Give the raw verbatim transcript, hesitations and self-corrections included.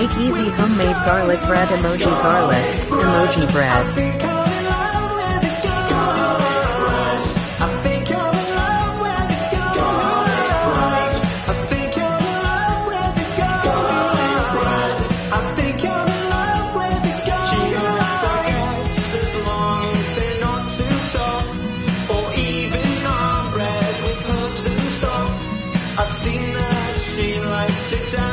Make easy homemade garlic bread emoji garlic, emoji bread. I've seen that she likes to dance.